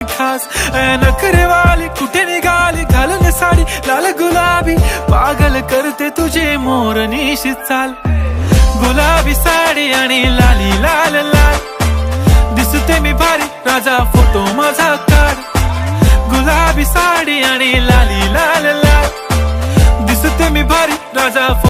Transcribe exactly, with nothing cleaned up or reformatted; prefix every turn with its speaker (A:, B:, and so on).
A: खास नखरे वाली कुठे निघाली घालून साडी लाल गुलाबी पागल करते तुझे मोरनीशी चाल गुलाबी साडी आणि लाली लाल लाल दिसते मी भारी राजा फोटो माझा काढ गुलाबी साडी आणि लाली लाल लाल दिसते मी भारी राजा